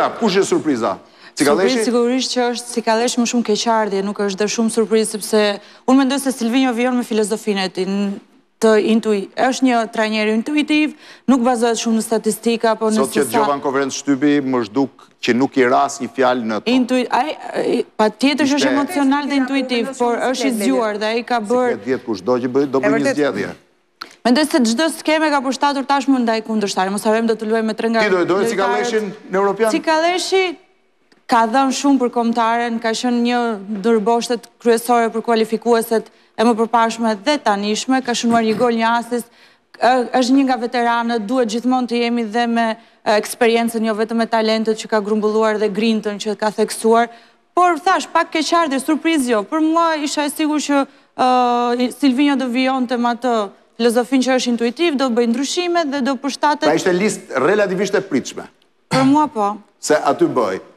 Lola, kush është surpriza? Cikaleshi? Sigurisht që është Cikaleshi më shumë keqardhje, nuk është dhe shumë surprizë, sepse unë mendoj se Silvinho vijon me filozofinë e tij. Është një trajner intuitiv, nuk bazohet shumë në statistika, po Sot që Gjovan konferencë shtypi, më zhduk që nuk i ras një fjalë në to. Pa tjetër që është emocional dhe intuitiv, por është i zgjuar dhe ai ka bërë... Se këtë kush do që do bëj një zgjedhje. Mendoj se çdo skeme ka përshtatur tashmë ndaj kundërshtarit. Mos harrojmë do të luajmë me 3 nga... Ti do e dojë Cikaleshin në Europian? Cikaleshi ka dhënë shumë për kombëtaren, ka qenë një ndër boshtet kryesore për kualifikueset e më përparshme dhe tanishme, ka shënuar një gol, një asist, është një nga veteranët, duhet gjithmonë të jemi dhe me eksperiencën, jo vetëm me talentet që ka grumbulluar dhe grintën që ka theksuar, por thash, pak keqardhje, surprizë jo, për mua isha e sigur që Silvinho do vijonte me atë filozofinë që është intuitiv, do bëj ndryshime dhe do përshtatet... Pra ishte listë relativisht e pritshme. Për mua po. Se aty bëj.